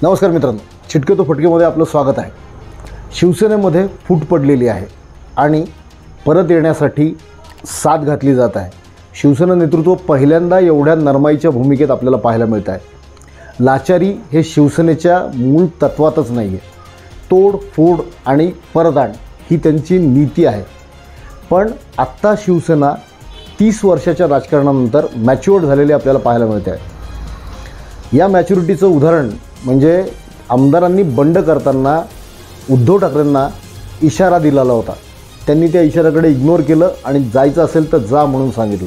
नमस्कार मित्रांनो, चिटके तो फटकेमध्ये आपलं स्वागत आहे। शिवसेनेमध्ये फूट पडलेली आहे आणि परत येण्यासाठी साथ घातली जात आहे। शिवसेना नेतृत्व पहिल्यांदा एवढ्या नरमाईच्या भूमिकेत आपल्याला पाहायला मिळत आहे। लाचारी हे शिवसेनेच्या मूळ तत्वातच नाही आहे। तोड फोड आणि परदान ही त्यांची नीती आहे। पण आत्ता शिवसेना 30 वर्षाच्या राजकारणानंतर मॅच्युअर्ड झालेली आपल्याला पाहायला मिळते आहे। या मॅच्युरिटीचं उदाहरण म्हणजे आमदारांनी बंड करताना उद्धव ठाकरेंना इशारा दिलेला होता। त्यांनी त्या इशाऱ्याकडे इग्नोर केलं आणि जायचं असेल तर जा म्हणून सांगितलं।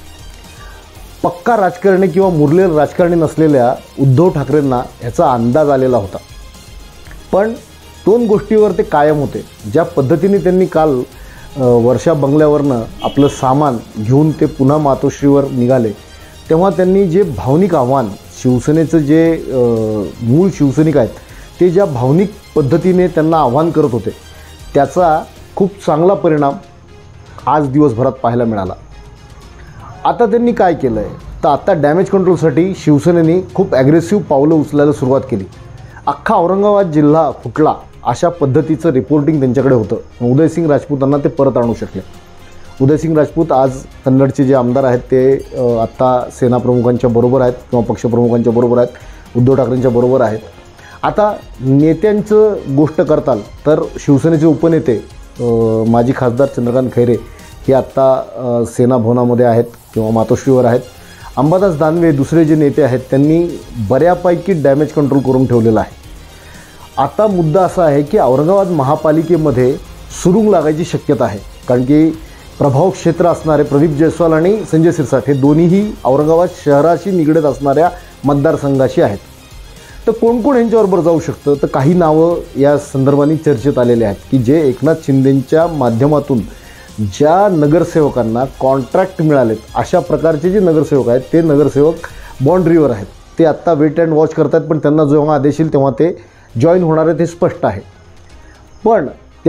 पक्का राजकारणी किंवा मुरलेलं राजकारणी नसलेल्या उद्धव ठाकरेंना याचा अंदाज आलेला होता। पण दोन गोष्टीवर ते कायम होते। ज्या पद्धतीने त्यांनी काल वर्षा बंगल्यावरनं आपलं सामान घेऊन ते पुन्हा मातोश्रीवर निघाले, तेव्हा त्यांनी जे भावनिक आव्हान शिवसेनेचं जे मूळ शिवसैनिक आहेत ते ज्या भावनिक पद्धतीने त्यांना आव्हान करत होते, त्याचा खूप चांगला परिणाम आज दिवसभरात पाहायला मिळाला। आता त्यांनी काय केलं आहे तर आता डॅमेज कंट्रोलसाठी शिवसेनेने खूप ॲग्रेसिव्ह पावलं उचलायला सुरुवात केली। अख्खा औरंगाबाद जिल्हा फुटला अशा पद्धतीचं रिपोर्टिंग त्यांच्याकडे होतं। उदयसिंग राजपूतांना ते परत आणू शकले। उदयसिंग राजपूत आज कन्नडचे जे आमदार आहेत ते आत्ता सेनाप्रमुखांच्या बरोबर आहेत किंवा पक्षप्रमुखांच्या बरोबर आहेत, उद्धव ठाकरेंच्या बरोबर आहेत। आता नेत्यांचं गोष्ट करताल तर शिवसेनेचे उपनेते माजी खासदार चंद्रकांत खैरे हे आत्ता सेना भवनामध्ये आहेत किंवा मातोश्रीवर आहेत। अंबादास दानवे दुसरे जे नेते आहेत त्यांनी बऱ्यापैकी डॅमेज कंट्रोल करून ठेवलेलं आहे। आता मुद्दा असा आहे की औरंगाबाद महापालिकेमध्ये सुरुंग लागायची शक्यता आहे, कारण की प्रभाव क्षेत्र असणारे प्रदीप जयस्वाल आणि संजय सिरसाट हे दोन्हीही औरंगाबाद शहराशी निगडीत असणाऱ्या मतदारसंघाशी आहेत। तर कोण कोण यांच्याबरोबर जाऊ शकतं तर काही नावं या संदर्भाने चर्चेत आलेले आहेत की जे एकनाथ शिंदेंच्या माध्यमातून ज्या नगरसेवकांना कॉन्ट्रॅक्ट मिळालेत अशा प्रकारचे जे नगरसेवक आहेत ते नगरसेवक बाँड्रीवर आहेत। ते आत्ता वेट अँड वॉच करतात, पण त्यांना जेव्हा आदेश येईल तेव्हा ते जॉईन होणार आहेत हे स्पष्ट आहे। पण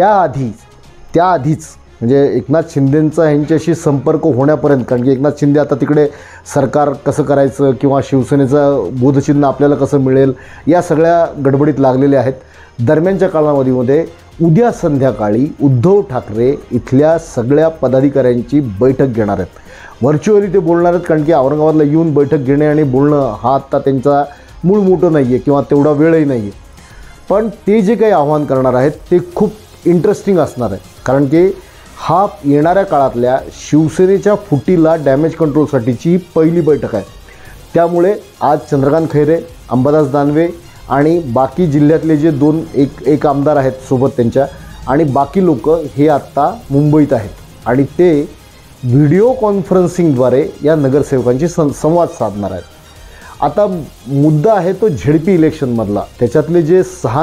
त्याआधीच म्हणजे एकनाथ शिंदेंचा ह्यांच्याशी संपर्क होण्यापर्यंत, कारण की एकनाथ शिंदे आता तिकडे सरकार कसं करायचं किंवा शिवसेनेचं बोधचिन्ह आपल्याला कसं मिळेल या सगळ्या गडबडीत लागलेल्या आहेत। दरम्यानच्या कालावधीमध्ये उद्या संध्याकाळी उद्धव ठाकरे इथल्या सगळ्या पदाधिकाऱ्यांची बैठक घेणार आहेत। व्हर्च्युअली ते बोलणार आहेत, कारण की औरंगाबादला येऊन बैठक घेणे आणि बोलणं हा आत्ता त्यांचा मूळ मोठं नाही आहे किंवा तेवढा वेळही नाही आहे। पण ते जे काही आव्हान करणार आहेत ते खूप इंटरेस्टिंग असणार आहे, कारण की हा येणाऱ्या काळातल्या शिवसेनेच्या फुटीला डॅमेज कंट्रोलसाठीची ही पहिली बैठक आहे। त्यामुळे आज चंद्रकांत खैरे, अंबादास दानवे आणि बाकी जिल्ह्यातले जे एक आमदार आहेत सोबत त्यांच्या आणि बाकी लोक हे आत्ता मुंबईत आहेत आणि ते व्हिडिओ कॉन्फरन्सिंगद्वारे या नगरसेवकांशी संवाद साधणार आहेत। आता मुद्दा आहे तो झेडपी इलेक्शनमधला। त्याच्यातले जे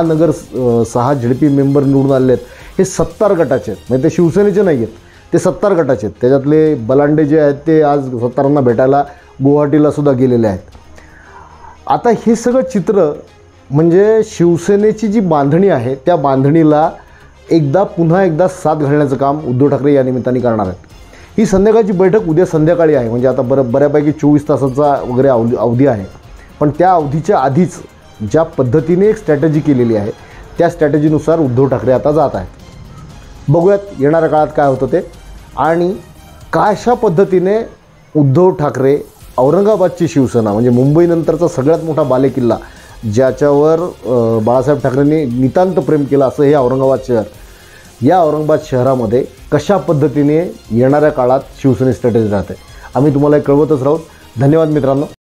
6 झेडपी मेंबर निवडून आले आहेत हे 70 गटाचे आहेत, म्हणजे ते शिवसेनेचे नाही आहेत, ते 70 गटाचे आहेत। त्याच्यातले बलांडे जे आहेत ते आज 70 भेटायला गुवाहाटीला सुद्धा गेलेले आहेत। आता हे सगळं चित्र म्हणजे शिवसेनेची जी बांधणी आहे त्या बांधणीला पुन्हा एकदा साथ घालण्याचं काम उद्धव ठाकरे या निमित्ताने करणार आहेत। ही संध्याकाळची बैठक उद्या संध्याकाळी आहे, म्हणजे आता बऱ्यापैकी 24 तासाचा वगैरे अवधी आहे। पण त्या अवधीच्या आधीच ज्या पद्धतीने एक स्ट्रॅटेजी केलेली आहे त्या स्ट्रॅटेजीनुसार उद्धव ठाकरे आता जात आहेत। बघूयात येणाऱ्या काळात काय होतं ते आणि कशा पद्धतीने उद्धव ठाकरे औरंगाबादची शिवसेना म्हणजे मुंबईनंतरचा सगळ्यात मोठा बालेकिल्ला ज्याच्यावर बाळासाहेब ठाकरेंनी नितांत प्रेम केलं असं हे औरंगाबाद शहर, या औरंगाबाद शहरामध्ये कशा पद्धतीने येणाऱ्या काळात शिवसेने स्ट्रॅटेजी राहते आम्ही तुम्हाला कळवतच राहू। धन्यवाद मित्रांनो।